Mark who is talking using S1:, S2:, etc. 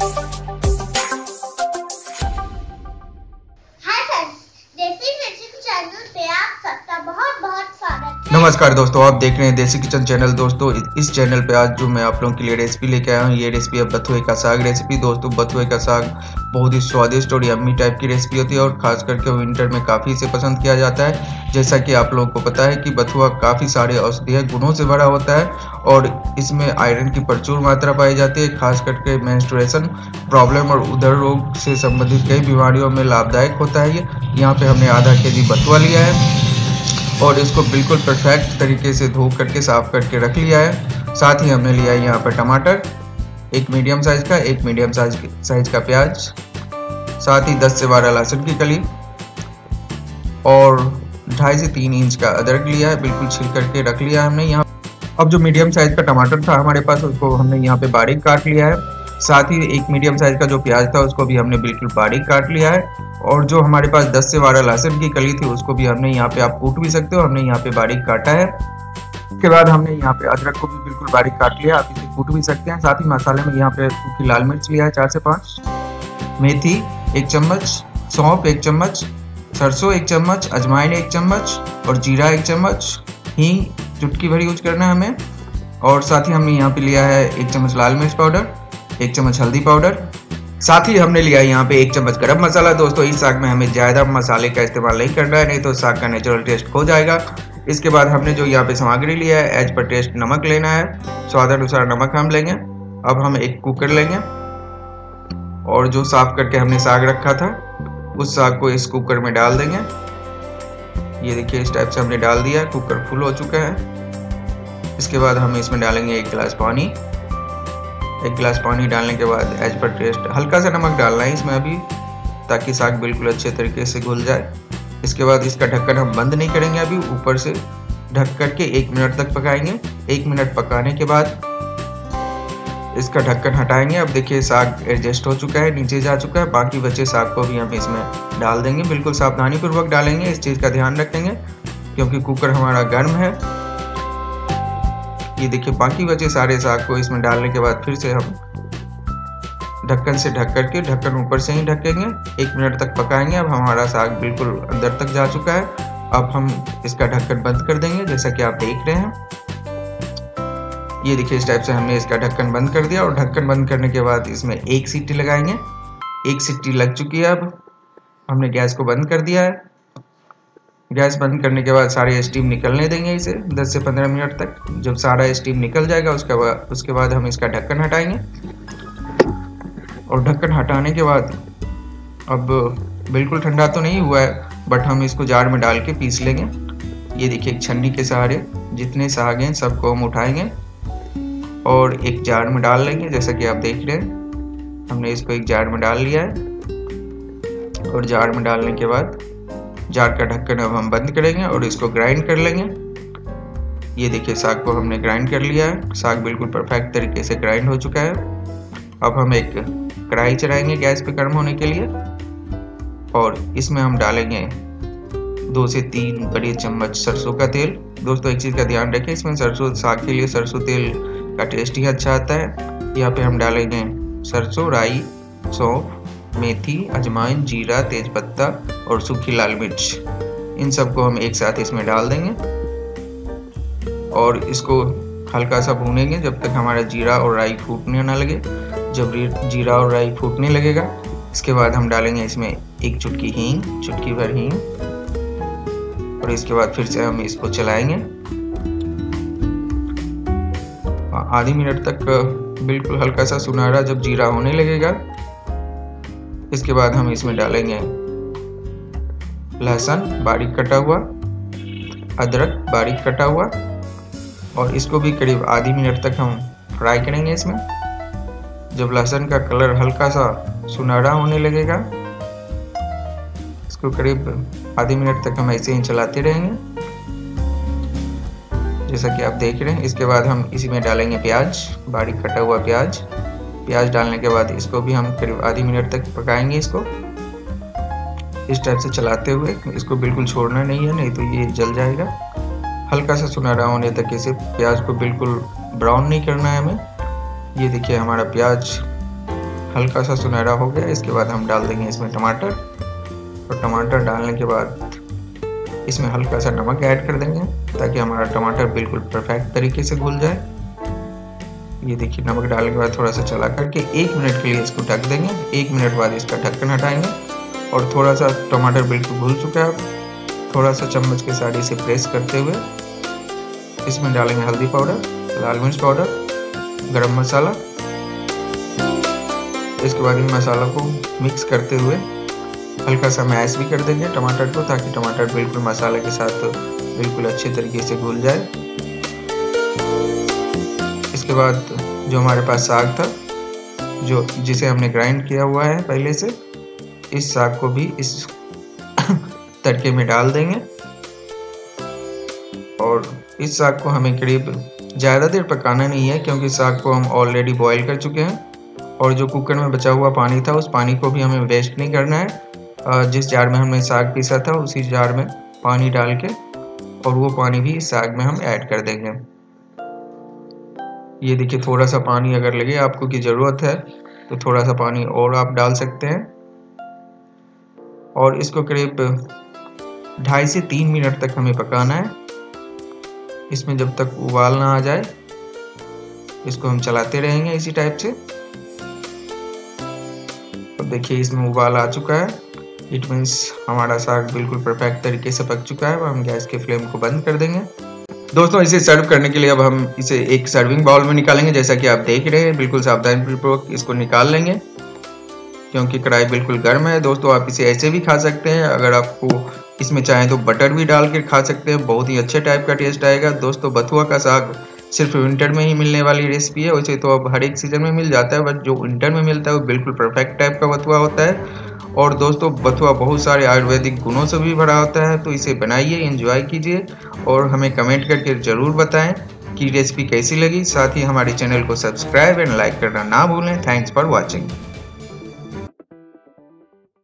S1: नमस्कार दोस्तों, आप देख रहे हैं देसी किचन चैनल। दोस्तों इस चैनल पे आज जो मैं आप लोगों के लिए रेसिपी लेके आया हूँ, ये रेसिपी है बथुए का साग रेसिपी। दोस्तों बथुए का साग बहुत ही स्वादिष्ट और यम्मी टाइप की रेसिपी होती है और खास करके विंटर में काफ़ी इसे पसंद किया जाता है। जैसा कि आप लोगों को पता है कि बथुआ काफ़ी सारे औषधीय गुणों से भरा होता है और इसमें आयरन की प्रचुर मात्रा पाई जाती है। खास करके मेंस्ट्रुएशन प्रॉब्लम और उदर रोग से संबंधित कई बीमारियों में लाभदायक होता है। ये यहाँ पे हमने आधा केजी बथुआ लिया है और इसको बिल्कुल परफेक्ट तरीके से धो करके साफ करके रख लिया है। साथ ही हमने लिया है यहाँ पर टमाटर, एक मीडियम साइज का, एक मीडियम साइज का प्याज, साथ ही 10 से 12 लहसुन की कली और 2.5 से 3 इंच का अदरक लिया है, बिल्कुल छिल करके रख लिया है हमने यहाँ। अब जो मीडियम साइज का टमाटर था हमारे पास, उसको हमने यहाँ पे बारीक काट लिया है। साथ ही एक मीडियम साइज का जो प्याज था उसको भी हमने बिल्कुल बारीक काट लिया है और जो हमारे पास 10 से 12 लहसुन की कली थी उसको भी हमने यहाँ पे, आप कूट भी सकते हो, हमने यहाँ पे बारीक काटा है। उसके बाद हमने यहाँ पे अदरक को भी बिल्कुल बारीक काट लिया, आप इसे कूट भी सकते हैं। साथ ही मसाले में यहाँ पे सूखी लाल मिर्च लिया है 4 से 5, मेथी 1 चम्मच, सौंफ 1 चम्मच, सरसों 1 चम्मच, अजवाइन 1 चम्मच और जीरा 1 चम्मच, हींग चुटकी भर यूज करना है हमें। और साथ ही हमने यहाँ पे लिया है 1 चम्मच लाल मिर्च पाउडर, 1 चम्मच हल्दी पाउडर, साथ ही हमने लिया है यहाँ पे 1 चम्मच गरम मसाला। दोस्तों इस साग में हमें ज़्यादा मसाले का इस्तेमाल नहीं करना है, नहीं तो साग का नेचुरल टेस्ट खो जाएगा। इसके बाद हमने जो यहाँ पे सामग्री लिया है, एज पर टेस्ट नमक लेना है, स्वाद अनुसार नमक हम लेंगे। अब हम एक कुकर लेंगे और जो साफ करके हमने साग रखा था उस साग को इस कुकर में डाल देंगे। ये देखिए इस टाइप से हमने डाल दिया है, कुकर फुल हो चुका है। इसके बाद हम इसमें डालेंगे 1 गिलास पानी। 1 गिलास पानी डालने के बाद एज पर टेस्ट हल्का सा नमक डालना है इसमें अभी, ताकि साग बिल्कुल अच्छे तरीके से घुल जाए। इसके बाद इसका ढक्कन हम बंद नहीं करेंगे, अभी ऊपर से ढक करके 1 मिनट तक पकाएंगे। 1 मिनट पकाने के बाद इसका ढक्कन हटाएंगे। अब देखिए साग एडजस्ट हो चुका है, नीचे जा चुका है। बाकी बचे साग को भी हम इसमें डाल देंगे, बिल्कुल सावधानी पूर्वक डालेंगे, इस चीज़ का ध्यान रखेंगे क्योंकि कुकर हमारा गर्म है। ये देखिए बाकी बचे सारे साग को इसमें डालने के बाद फिर से हम ढक्कन से ढक करके, ढक्कन ऊपर से ही ढकेंगे, 1 मिनट तक पकाएंगे। अब हमारा साग बिल्कुल अंदर तक जा चुका है। अब हम इसका ढक्कन बंद कर देंगे, जैसा कि आप देख रहे हैं। ये देखिए इस टाइप से हमने इसका ढक्कन बंद कर दिया और ढक्कन बंद करने के बाद इसमें 1 सीटी लगाएंगे। 1 सीटी लग चुकी है। अब हमने गैस को बंद कर दिया है। गैस बंद करने के बाद सारे स्टीम निकलने देंगे इसे 10 से 15 मिनट तक। जब सारा स्टीम निकल जाएगा उसके बाद हम इसका ढक्कन हटाएंगे और ढक्कन हटाने के बाद अब बिल्कुल ठंडा तो नहीं हुआ है, बट हम इसको जार में डाल के पीस लेंगे। ये देखिए एक छन्नी के सहारे जितने साग हैं सबको हम उठाएंगे और एक जार में डाल लेंगे, जैसा कि आप देख रहे हैं। हमने इसको एक जार में डाल लिया है और जार में डालने के बाद जार का ढक्कन अब हम बंद करेंगे और इसको ग्राइंड कर लेंगे। ये देखिए साग को हमने ग्राइंड कर लिया है, साग बिल्कुल परफेक्ट तरीके से ग्राइंड हो चुका है। अब हम एक कढ़ाई चढ़ाएंगे गैस पे गर्म होने के लिए और इसमें हम डालेंगे 2 से 3 बड़े चम्मच सरसों का तेल। दोस्तों एक चीज़ का ध्यान रखें, इसमें सरसों साग के लिए सरसों तेल का टेस्ट ही अच्छा आता है। यहाँ पे हम डालेंगे सरसों, राई, सौंफ, मेथी, अजवाइन, जीरा, तेजपत्ता और सूखी लाल मिर्च। इन सबको हम एक साथ इसमें डाल देंगे और इसको हल्का सा भूनेंगे जब तक हमारा जीरा और राई फूटने ना लगे। जब जीरा और राई फूटने लगेगा इसके बाद हम डालेंगे इसमें 1 चुटकी हींग, चुटकी भर हींग, और इसके बाद फिर से हम इसको चलाएंगे आधी मिनट तक, बिल्कुल हल्का सा सुनहरा जब जीरा होने लगेगा। इसके बाद हम इसमें डालेंगे लहसुन बारीक कटा हुआ, अदरक बारीक कटा हुआ और इसको भी करीब आधी मिनट तक हम फ्राई करेंगे इसमें। जब लहसुन का कलर हल्का सा सुनहरा होने लगेगा इसको करीब आधी मिनट तक हम ऐसे ही चलाते रहेंगे, जैसा कि आप देख रहे हैं। इसके बाद हम इसी में डालेंगे प्याज, बारीक कटा हुआ प्याज। प्याज डालने के बाद इसको भी हम करीब आधी मिनट तक पकाएंगे। इसको इस टाइप से चलाते हुए, इसको बिल्कुल छोड़ना नहीं है, नहीं तो ये जल जाएगा। हल्का सा सुनहरा होने तक इसे प्याज को बिल्कुल ब्राउन नहीं करना है हमें। ये देखिए हमारा प्याज हल्का सा सुनहरा हो गया। इसके बाद हम डाल देंगे इसमें टमाटर, और टमाटर डालने के बाद इसमें हल्का सा नमक ऐड कर देंगे ताकि हमारा टमाटर बिल्कुल परफेक्ट तरीके से घुल जाए। ये देखिए, नमक डालने के बाद थोड़ा सा चला करके 1 मिनट के लिए इसको ढक देंगे। 1 मिनट बाद इसका ढक्कन हटाएंगे और थोड़ा सा टमाटर बिल्कुल घुल चुका है। थोड़ा सा चम्मच के साथ इसे प्रेस करते हुए इसमें डालेंगे हल्दी पाउडर, लाल मिर्च पाउडर, गरम मसाला। इसके बाद इन मसालों को मिक्स करते हुए हल्का सा मैश भी कर देंगे टमाटर को, ताकि टमाटर बिल्कुल मसाले के साथ बिल्कुल अच्छे तरीके से घुल जाए। इसके बाद जो हमारे पास साग था, जिसे हमने ग्राइंड किया हुआ है पहले से, इस साग को भी इस तड़के में डाल देंगे। और इस साग को हमें करीब ज़्यादा देर पकाना नहीं है, क्योंकि साग को हम ऑलरेडी बॉईल कर चुके हैं। और जो कुकर में बचा हुआ पानी था, उस पानी को भी हमें वेस्ट नहीं करना है। जिस जार में हमने साग पीसा था, उसी जार में पानी डाल के, और वो पानी भी इस साग में हम ऐड कर देंगे। ये देखिए, थोड़ा सा पानी अगर लगे आपको की ज़रूरत है तो थोड़ा सा पानी और आप डाल सकते हैं। और इसको करीब 2.5 से 3 मिनट तक हमें पकाना है। इसमें जब तक उबाल ना आ जाए, इसको हम चलाते रहेंगे इसी टाइप से। और देखिए, इसमें उबाल आ चुका है। इट मीन्स हमारा साग बिल्कुल परफेक्ट तरीके से पक चुका है। और हम गैस के फ्लेम को बंद कर देंगे। दोस्तों, इसे सर्व करने के लिए अब हम इसे एक सर्विंग बाउल में निकालेंगे। जैसा कि आप देख रहे हैं, बिल्कुल सावधानीपूर्वक इसको निकाल लेंगे, क्योंकि कढ़ाई बिल्कुल गर्म है। दोस्तों, आप इसे ऐसे भी खा सकते हैं। अगर आपको इसमें चाहें तो बटर भी डाल के खा सकते हैं। बहुत ही अच्छे टाइप का टेस्ट आएगा। दोस्तों, बथुआ का साग सिर्फ विंटर में ही मिलने वाली रेसिपी है। वैसे तो अब हर एक सीजन में मिल जाता है, बट जो विंटर में मिलता है वो बिल्कुल परफेक्ट टाइप का बथुआ होता है। और दोस्तों, बथुआ बहुत सारे आयुर्वेदिक गुणों से भी भरा होता है। तो इसे बनाइए, एंजॉय कीजिए, और हमें कमेंट करके ज़रूर बताएं कि रेसिपी कैसी लगी। साथ ही हमारे चैनल को सब्सक्राइब एंड लाइक करना ना भूलें। Thanks for watching.